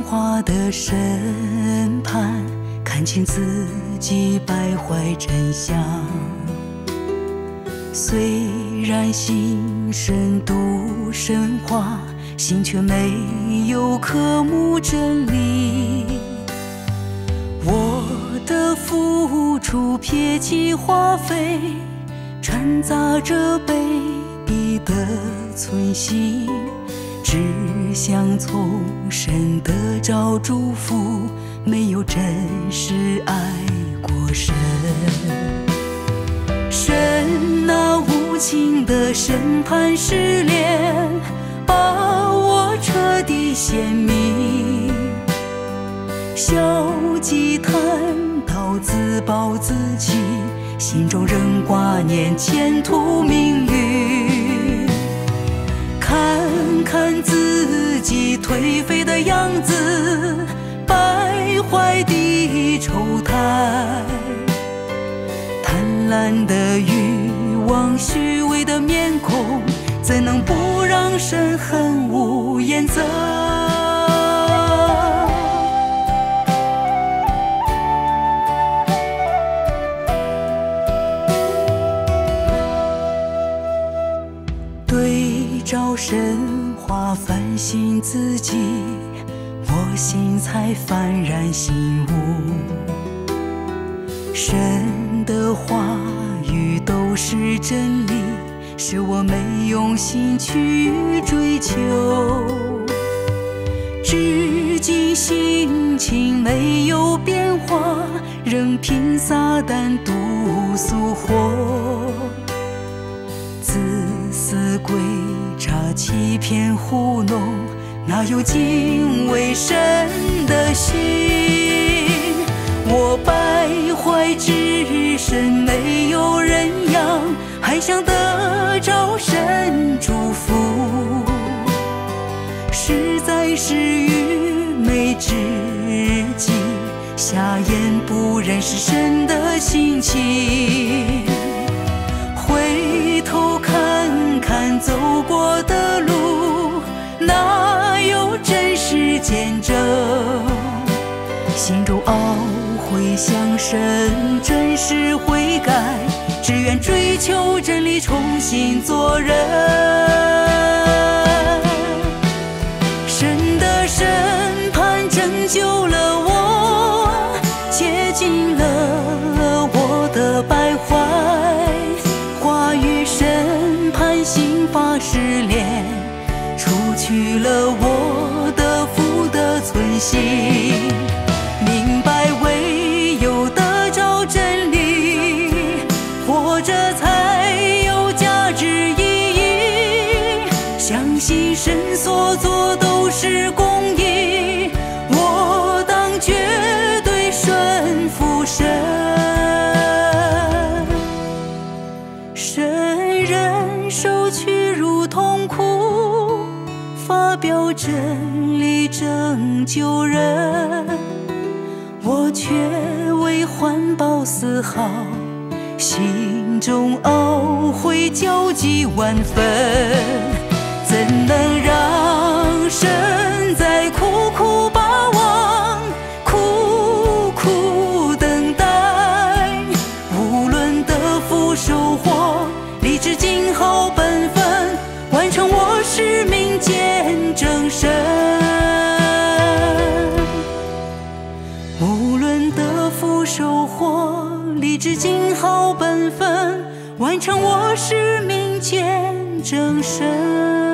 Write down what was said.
化的审判，看清自己败坏真相。虽然心深读神话，心却没有渴慕真理。我的付出撇弃花费，掺杂着卑鄙的存心，只想从神得着祝福，没有真实爱过神。神那无情的审判试炼，把我彻底显明。小鸡贪到自暴自弃，心中仍挂念前途命运。看看自己颓废的样子，败坏的丑态，贪婪的欲望，虚伪的面孔，怎能不让神恨无颜责？对照神话反省自己，我心才幡然醒悟。神的话语都是真理，是我没用心去追求。至今心情没有变化，仍凭撒旦毒素火。自私诡诈欺骗糊弄，哪有敬畏神的心？我败坏之身没有人养，还想得着神祝福，实在是愚昧之极，瞎眼不认识神的心情。回头看看走过的路，哪有真实见证？心中懊悔向神真实悔改，只愿追求真理，重新做人。神的审判拯救了我，洁净了我的败坏。话语审判刑罚试炼，除去了我的负的存心。明白唯有得着真理，活着才有价值意义。相信神所做都是公义，我当绝对顺服神。神人受屈辱痛苦，发表真理拯救人。我却为环保丝毫，心中懊悔焦急万分。怎能让神在苦苦把望，苦苦等待？无论得福收获，立志尽好本分，完成我使命，见证神。无论得福收获，立志尽好本分，完成我使命，见证神。